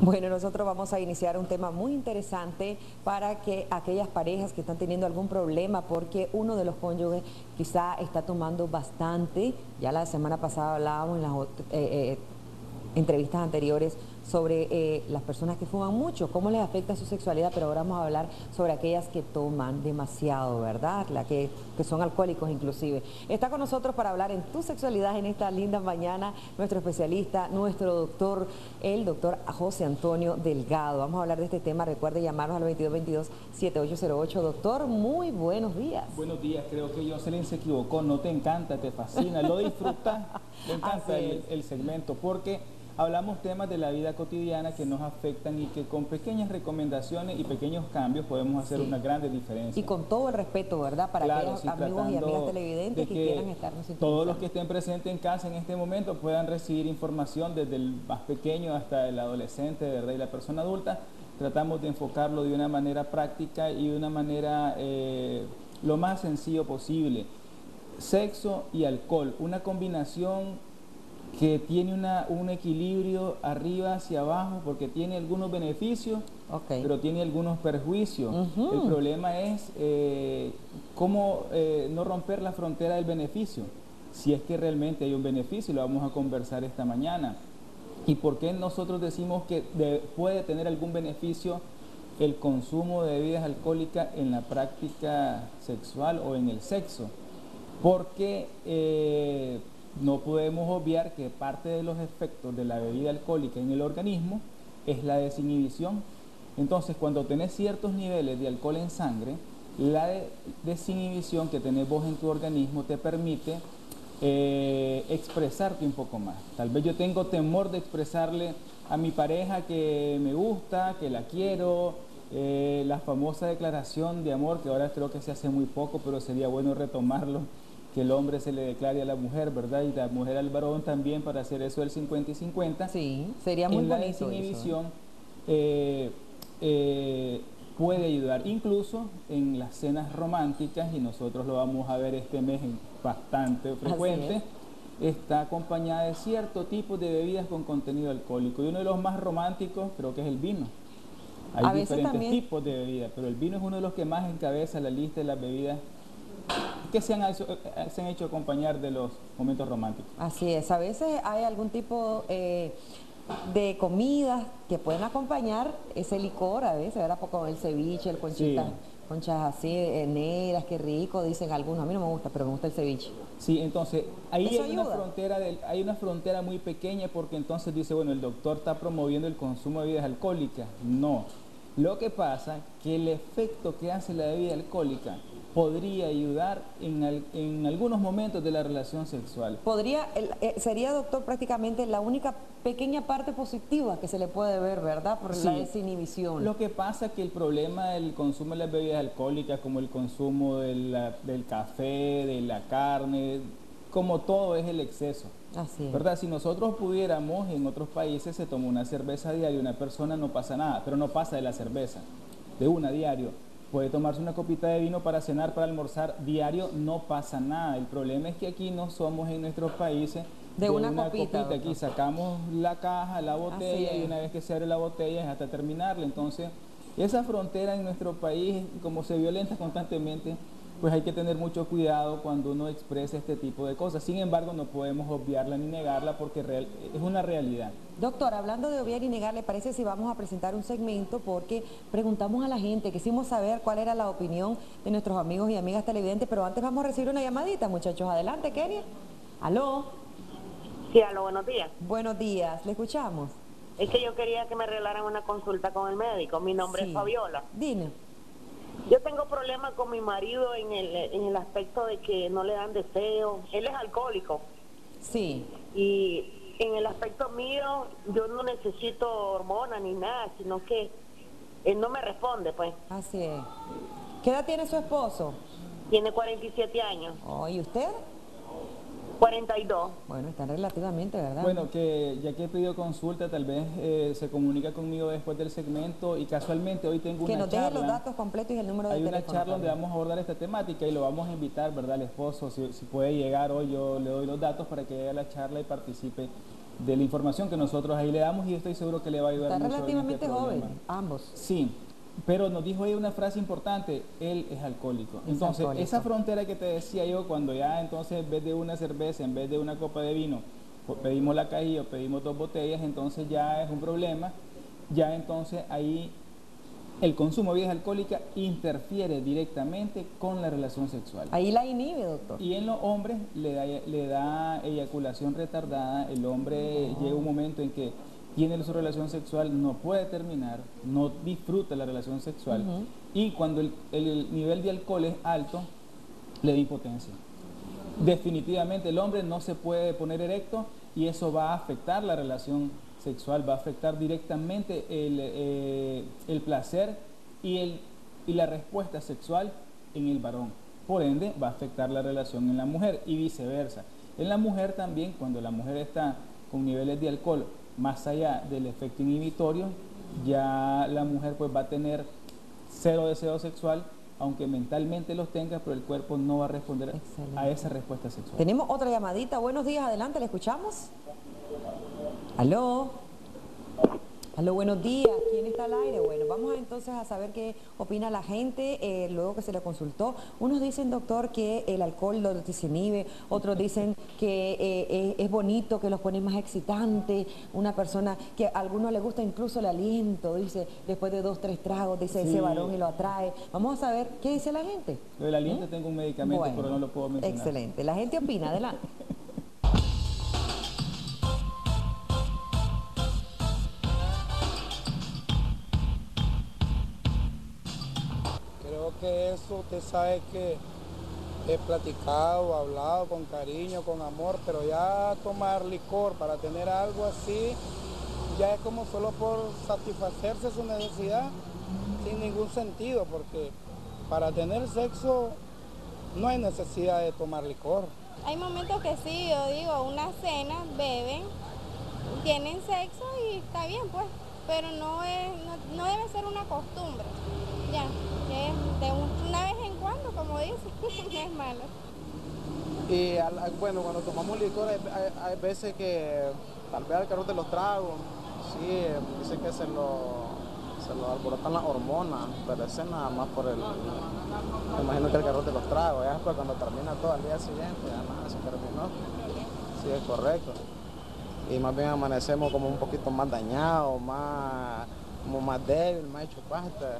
Bueno, nosotros vamos a iniciar un tema muy interesante para que aquellas parejas que están teniendo algún problema porque uno de los cónyuges quizá está tomando bastante, ya la semana pasada hablábamos en las entrevistas anteriores sobre las personas que fuman mucho, cómo les afecta su sexualidad, pero ahora vamos a hablar sobre aquellas que toman demasiado, ¿verdad? Que son alcohólicos inclusive. Está con nosotros para hablar en tu sexualidad en esta linda mañana nuestro especialista, nuestro doctor, el doctor José Antonio Delgado. Vamos a hablar de este tema, recuerde llamarnos al 2222-7808. Doctor, muy buenos días. Buenos días, creo que Jocelyn se equivocó, no te encanta, te fascina, lo disfrutas, te encanta el segmento porque hablamos temas de la vida cotidiana que nos afectan y que con pequeñas recomendaciones y pequeños cambios podemos hacer una grande diferencia. Y con todo el respeto, ¿verdad? Para aquellos amigos y amigas televidentes que quieran estarnos sintonizando. Todos los que estén presentes en casa en este momento puedan recibir información desde el más pequeño hasta el adolescente, ¿verdad? Y la persona adulta. Tratamos de enfocarlo de una manera práctica y de una manera lo más sencillo posible. Sexo y alcohol, una combinación que tiene un equilibrio arriba hacia abajo porque tiene algunos beneficios, pero tiene algunos perjuicios. El problema es cómo no romper la frontera del beneficio, si es que realmente hay un beneficio, lo vamos a conversar esta mañana. ¿Y por qué nosotros decimos que puede tener algún beneficio el consumo de bebidas alcohólicas en la práctica sexual o en el sexo? Porque no podemos obviar que parte de los efectos de la bebida alcohólica en el organismo es la desinhibición. Entonces, cuando tenés ciertos niveles de alcohol en sangre, la desinhibición que tenés vos en tu organismo te permite expresarte un poco más. Tal vez yo tengo temor de expresarle a mi pareja que me gusta, que la quiero, la famosa declaración de amor, que ahora creo que se hace muy poco, pero sería bueno retomarlo, que el hombre se le declare a la mujer, ¿verdad? Y la mujer al varón también, para hacer eso del 50 y 50. Sí, sería muy bonito. La desinhibición puede ayudar, incluso en las cenas románticas, y nosotros lo vamos a ver este mes bastante frecuente, está acompañada de cierto tipo de bebidas con contenido alcohólico. Y uno de los más románticos creo que es el vino. Hay diferentes tipos de bebidas, pero el vino es uno de los que más encabeza la lista de las bebidas que se han hecho acompañar de los momentos románticos. Así es, a veces hay algún tipo de comidas que pueden acompañar ese licor, a veces, ¿verdad? Con el ceviche, el conchita, conchas así negras, qué rico, dicen algunos. A mí no me gusta, pero me gusta el ceviche. Sí, entonces ahí hay una frontera muy pequeña, porque entonces dice, bueno, el doctor está promoviendo el consumo de bebidas alcohólicas. No, lo que pasa que el efecto que hace la bebida alcohólica podría ayudar en algunos momentos de la relación sexual. Sería, doctor, prácticamente la única pequeña parte positiva que se le puede ver, ¿verdad? Por la desinhibición. Lo que pasa es que el problema del consumo de las bebidas alcohólicas, como el consumo del café, de la carne, como todo, es el exceso. Así es. ¿Verdad? Si nosotros pudiéramos, en otros países se toma una cerveza diaria una persona, no pasa nada, pero no pasa de la cerveza, de una diario. Puede tomarse una copita de vino para cenar, para almorzar diario, no pasa nada. El problema es que aquí no somos, en nuestros países, de una copita. Aquí sacamos la caja, la botella, y una vez que se abre la botella es hasta terminarla. Entonces, esa frontera en nuestro país, como se violenta constantemente, pues hay que tener mucho cuidado cuando uno expresa este tipo de cosas. Sin embargo, no podemos obviarla ni negarla porque es una realidad. Doctor, hablando de obviar y negar, ¿le parece si vamos a presentar un segmento? Porque preguntamos a la gente, quisimos saber cuál era la opinión de nuestros amigos y amigas televidentes, pero antes vamos a recibir una llamadita, muchachos. Adelante, Kenia. ¿Aló? Sí, aló, buenos días. Buenos días, le escuchamos. Es que yo quería que me regalaran una consulta con el médico. Mi nombre es Fabiola. Dime. Yo tengo problemas con mi marido en el aspecto de que no le dan deseo. Él es alcohólico. Sí. Y en el aspecto mío, yo no necesito hormonas ni nada, sino que él no me responde, pues. Así es. ¿Qué edad tiene su esposo? Tiene 47 años. Oh, ¿y usted? 42. Bueno, están relativamente, ¿verdad? Bueno, que ya que he pedido consulta, tal vez se comunica conmigo después del segmento, y casualmente hoy tengo una charla. Que nos deje los datos completos y el número de teléfono. Hay una charla donde vamos a abordar esta temática y lo vamos a invitar, ¿verdad? Al esposo, si puede llegar hoy, yo le doy los datos para que llegue a la charla y participe de la información que nosotros ahí le damos, y estoy seguro que le va a ayudar Está mucho en relativamente este joven, problema. ambos. Sí, pero nos dijo ella una frase importante: él es alcohólico. Entonces, alcohólico. esa frontera que te decía yo, cuando ya entonces en vez de una cerveza, en vez de una copa de vino, pues pedimos la cajilla o pedimos 2 botellas, entonces ya es un problema. Ya entonces ahí el consumo de bebidas alcohólicas interfiere directamente con la relación sexual. Ahí la inhibe, doctor. Y en los hombres le da eyaculación retardada. El hombre llega un momento en que tiene su relación sexual, no puede terminar, no disfruta la relación sexual, y cuando el nivel de alcohol es alto, le da impotencia. Definitivamente el hombre no se puede poner erecto, y eso va a afectar la relación sexual, va a afectar directamente el placer y la respuesta sexual en el varón. Por ende, va a afectar la relación en la mujer y viceversa. En la mujer también, cuando la mujer está con niveles de alcohol más allá del efecto inhibitorio, ya la mujer pues va a tener cero deseo sexual, aunque mentalmente los tenga, pero el cuerpo no va a responder a esa respuesta sexual. Tenemos otra llamadita. Buenos días, adelante, ¿le escuchamos? ¿Aló? Aló, buenos días. ¿Quién está al aire? Bueno, vamos entonces a saber qué opina la gente luego que se le consultó. Unos dicen, doctor, que el alcohol lo desinhibe, otros dicen que es bonito, que los pone más excitantes. Una persona que a algunos les gusta incluso el aliento, dice, después de 2, 3 tragos, dice ese varón y lo atrae. Vamos a saber qué dice la gente. Lo del aliento tengo un medicamento, bueno, pero no lo puedo mencionar. Excelente. La gente opina, adelante. Creo que eso usted sabe que he platicado, hablado con cariño, con amor, pero ya tomar licor para tener algo así, ya es como solo por satisfacerse su necesidad, sin ningún sentido, porque para tener sexo no hay necesidad de tomar licor. Hay momentos que sí, yo digo, una cena, beben, tienen sexo y está bien pues, pero no debe ser una costumbre, ya, que es de una vez en cuando, como dicen, no es malo. Y bueno, cuando tomamos licor hay veces que tal vez al calor de los tragos, sí, dicen que se lo alborotan las hormonas, pero ese nada más por el, me imagino que el calor de los tragos, ya después cuando termina todo al día siguiente, ya nada, se terminó, sí es correcto. Y más bien amanecemos como un poquito más dañados, como más débil, más hecho pasta.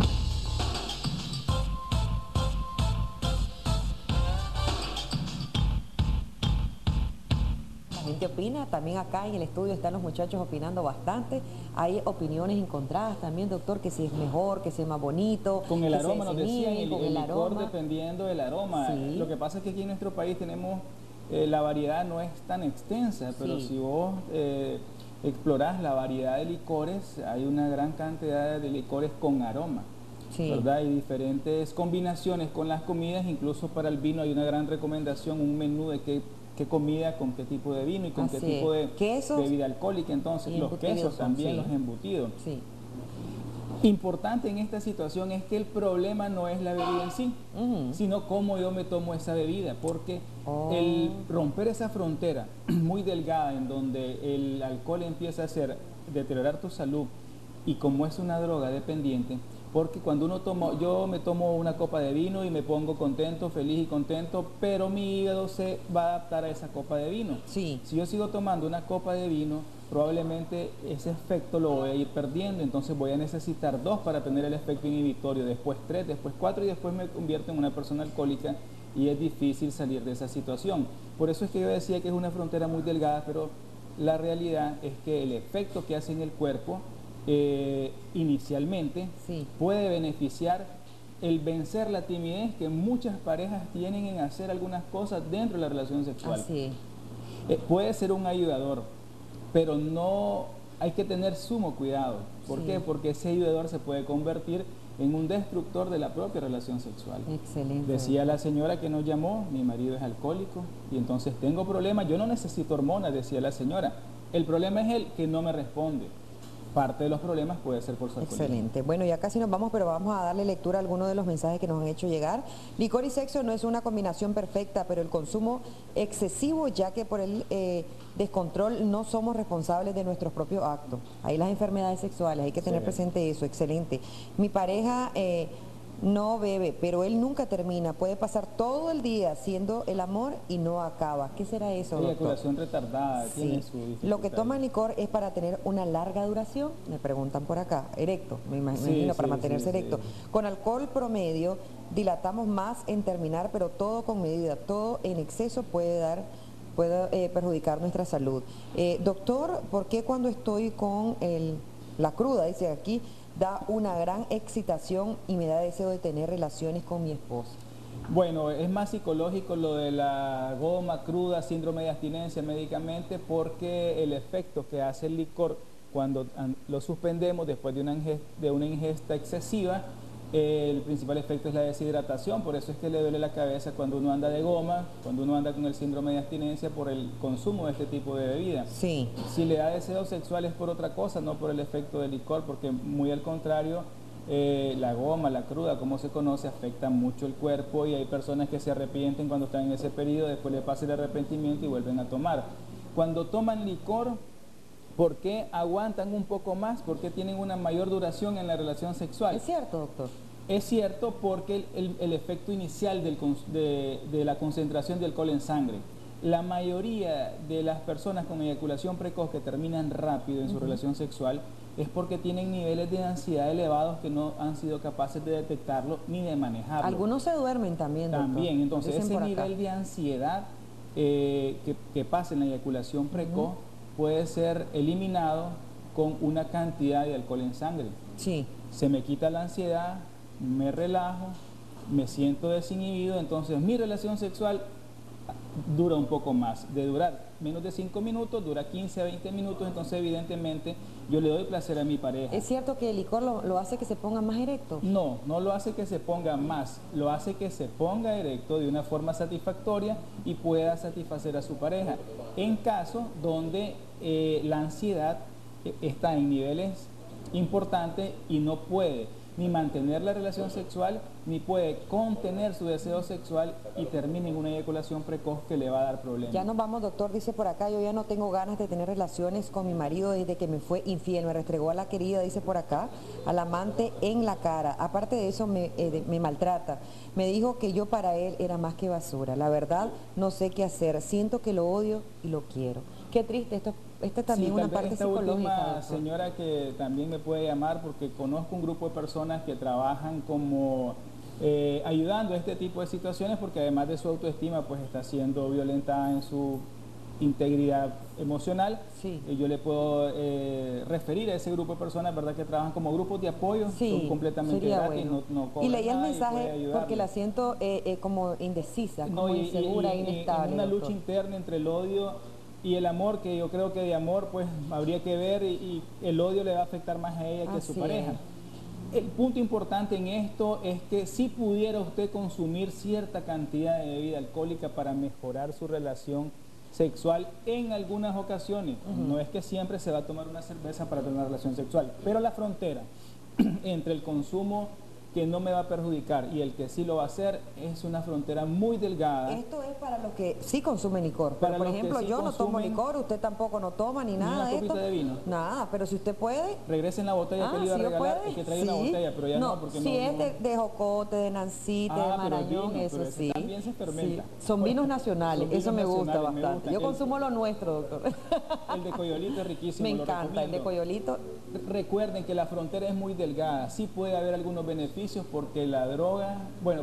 La gente opina, también acá en el estudio están los muchachos opinando bastante. Hay opiniones encontradas también, doctor, que si es mejor, que si es más bonito. Con el aroma, nos decían, el licor aroma, dependiendo del aroma. Sí. Lo que pasa es que aquí en nuestro país tenemos, la variedad no es tan extensa, pero si vos explorás la variedad de licores, hay una gran cantidad de licores con aroma. ¿Verdad? Hay diferentes combinaciones con las comidas, incluso para el vino hay una gran recomendación, un menú de qué comida, con qué tipo de vino y con qué tipo de bebida alcohólica. Entonces los quesos también, los embutidos. Importante en esta situación es que el problema no es la bebida en sí, sino cómo yo me tomo esa bebida, porque el romper esa frontera muy delgada en donde el alcohol empieza a deteriorar tu salud, y como es una droga dependiente, porque cuando yo me tomo una copa de vino y me pongo contento, feliz y contento, pero mi hígado se va a adaptar a esa copa de vino. Si yo sigo tomando una copa de vino, probablemente ese efecto lo voy a ir perdiendo, entonces voy a necesitar 2 para tener el efecto inhibitorio, después 3, después 4 y después me convierto en una persona alcohólica, y es difícil salir de esa situación. Por eso es que yo decía que es una frontera muy delgada, pero la realidad es que el efecto que hace en el cuerpo inicialmente puede beneficiar el vencer la timidez que muchas parejas tienen en hacer algunas cosas dentro de la relación sexual. Puede ser un ayudador, pero no hay que tener sumo cuidado. ¿Por qué? Porque ese ayudador se puede convertir en un destructor de la propia relación sexual. Excelente. Decía la señora que nos llamó, mi marido es alcohólico y entonces tengo problemas, yo no necesito hormonas, decía la señora. El problema es el que no me responde. parte de los problemas puede ser por su alcoholismo. Excelente. Bueno, ya casi nos vamos, pero vamos a darle lectura a algunos de los mensajes que nos han hecho llegar. Licor y sexo no es una combinación perfecta, pero el consumo excesivo, ya que por el descontrol no somos responsables de nuestros propios actos. Ahí las enfermedades sexuales, hay que tener presente eso. Excelente. Mi pareja no bebe, pero él nunca termina. Puede pasar todo el día haciendo el amor y no acaba. ¿Qué será eso, doctor? Eyaculación retardada, tiene su dificultad. Lo que toma licor es para tener una larga duración, me preguntan por acá, erecto, me imagino, para mantenerse erecto. Con alcohol promedio dilatamos más en terminar, pero todo con medida, todo en exceso puede perjudicar nuestra salud. Doctor, ¿por qué cuando estoy con la cruda, dice aquí, da una gran excitación y me da deseo de tener relaciones con mi esposo? Bueno, es más psicológico lo de la goma cruda, síndrome de abstinencia médicamente, porque el efecto que hace el licor cuando lo suspendemos después de una ingesta excesiva, el principal efecto es la deshidratación. Por eso es que le duele la cabeza cuando uno anda de goma, cuando uno anda con el síndrome de abstinencia por el consumo de este tipo de bebida. Sí. Si le da deseo sexual es por otra cosa, no por el efecto del licor, porque muy al contrario, la goma, la cruda, como se conoce, afecta mucho el cuerpo y hay personas que se arrepienten cuando están en ese periodo, después le pasa el arrepentimiento y vuelven a tomar. Cuando toman licor, ¿por qué aguantan un poco más? ¿Por qué tienen una mayor duración en la relación sexual? ¿Es cierto, doctor? Es cierto, porque el efecto inicial de la concentración de alcohol en sangre. La mayoría de las personas con eyaculación precoz que terminan rápido en su relación sexual es porque tienen niveles de ansiedad elevados que no han sido capaces de detectarlo ni de manejarlo. Algunos se duermen también, doctor. También, entonces Dicen ese nivel de ansiedad que pasa en la eyaculación precoz puede ser eliminado con una cantidad de alcohol en sangre. Sí. Se me quita la ansiedad, me relajo, me siento desinhibido, entonces mi relación sexual dura un poco más. De durar menos de 5 minutos, dura 15 a 20 minutos, entonces evidentemente yo le doy placer a mi pareja. ¿Es cierto que el licor lo hace que se ponga más erecto? No, no lo hace que se ponga más, lo hace que se ponga erecto de una forma satisfactoria y pueda satisfacer a su pareja. En caso donde la ansiedad está en niveles importantes y no puede ni mantener la relación sexual, ni puede contener su deseo sexual y termina en una eyaculación precoz que le va a dar problemas. Ya nos vamos, doctor, dice por acá, yo ya no tengo ganas de tener relaciones con mi marido desde que me fue infiel, me restregó a la querida, dice por acá, al amante en la cara. Aparte de eso me maltrata, me dijo que yo para él era más que basura. La verdad, no sé qué hacer, siento que lo odio y lo quiero. Qué triste, esta también una parte psicológica. Última señora que también me puede llamar, porque conozco un grupo de personas que trabajan como ayudando a este tipo de situaciones, porque además de su autoestima pues está siendo violentada en su integridad emocional. Sí. Yo le puedo referir a ese grupo de personas, ¿verdad?, que trabajan como grupos de apoyo, son completamente gratis, bueno. no cobran. Y leí el nada mensaje porque la siento como indecisa, como insegura, inestable. En una lucha interna entre el odio y el amor, que yo creo que de amor pues habría que ver, y el odio le va a afectar más a ella que a su pareja. El punto importante en esto es que si pudiera usted consumir cierta cantidad de bebida alcohólica para mejorar su relación sexual en algunas ocasiones, no es que siempre se va a tomar una cerveza para tener una relación sexual, pero la frontera entre el consumo que no me va a perjudicar y el que sí lo va a hacer es una frontera muy delgada. Esto es para los que sí consumen licor, pero por ejemplo yo no tomo licor, usted tampoco no toma ni nada de esto. ¿Ni una copita de vino? Nada, pero si usted puede... Regresen la botella que le iba a regalar, es que trae una botella, pero ya no, porque si es de jocote, de nancite, de marañón, eso sí. También se fermenta. Sí. Son vinos nacionales, eso me gusta bastante. Me gusta. Yo consumo lo nuestro, doctor. El de Coyolito es riquísimo. Me encanta, el de Coyolito. Recuerden que la frontera es muy delgada, sí puede haber algunos beneficios porque la droga,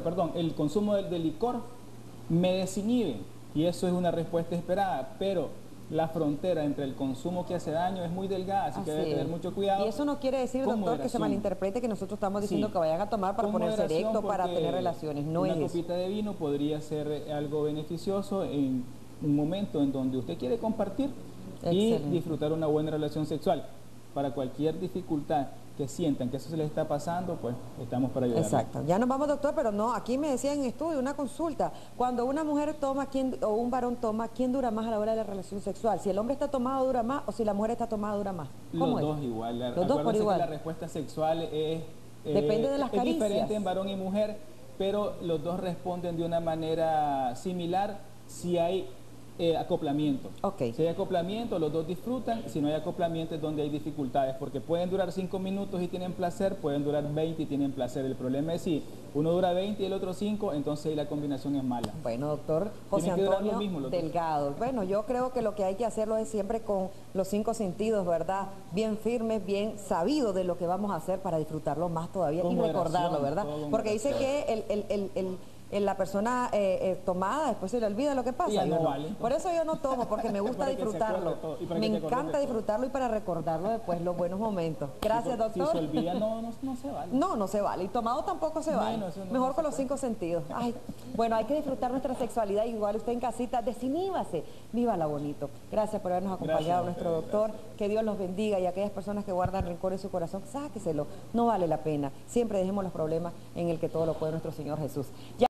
el consumo del licor me desinhibe y eso es una respuesta esperada, pero la frontera entre el consumo que hace daño es muy delgada, así que debe tener mucho cuidado. Y eso no quiere decir, doctor, que se malinterprete que nosotros estamos diciendo que vayan a tomar para ponerse erecto, para tener relaciones, no es eso. Una copita de vino podría ser algo beneficioso en un momento en donde usted quiere compartir y disfrutar una buena relación sexual. Para cualquier dificultad que sientan que eso se les está pasando, pues estamos para ayudarles. Exacto. Ya nos vamos, doctor, pero no, aquí me decían en estudio, una consulta. Cuando una mujer toma o un varón toma, ¿quién dura más a la hora de la relación sexual? Si el hombre está tomado, dura más, o si la mujer está tomada, dura más. ¿Cómo Los es? dos igual. Los dos por Acuérdense igual. que la respuesta sexual Depende de las es caricias. diferente en varón y mujer, pero los dos responden de una manera similar si hay acoplamiento. Ok. Si hay acoplamiento, los dos disfrutan. Si no hay acoplamiento es donde hay dificultades, porque pueden durar 5 minutos y tienen placer, pueden durar 20 y tienen placer. El problema es si uno dura 20 y el otro 5, entonces ahí la combinación es mala. Bueno, doctor José Tienen que durar lo Antonio mismo, los dos. Delgado. Bueno, yo creo que lo que hay que hacerlo es siempre con los 5 sentidos, ¿verdad? Bien firmes, bien sabidos de lo que vamos a hacer para disfrutarlo más todavía Con y moderación, recordarlo, ¿verdad? todo con Porque dice moderación. que la persona tomada después se le olvida lo que pasa. Ya Yo no vale. Por eso yo no tomo, porque me gusta Para que se disfrutarlo. acuerde todo, y para Me que te acuerdes encanta de todo. disfrutarlo y para recordarlo después los buenos momentos. Gracias, doctor. Si se olvida, no se vale. No se vale. Y tomado tampoco se vale. Bueno, eso no Mejor se con los puede. 5 sentidos. Ay, bueno, hay que disfrutar nuestra sexualidad. Igual usted en casita, desiníbase. Vívala bonito. Gracias por habernos acompañado, Gracias a nuestro ustedes, doctor. Que Dios los bendiga. Y aquellas personas que guardan rencor en su corazón, sáqueselo. No vale la pena. Siempre dejemos los problemas en el que todo lo puede nuestro Señor Jesús.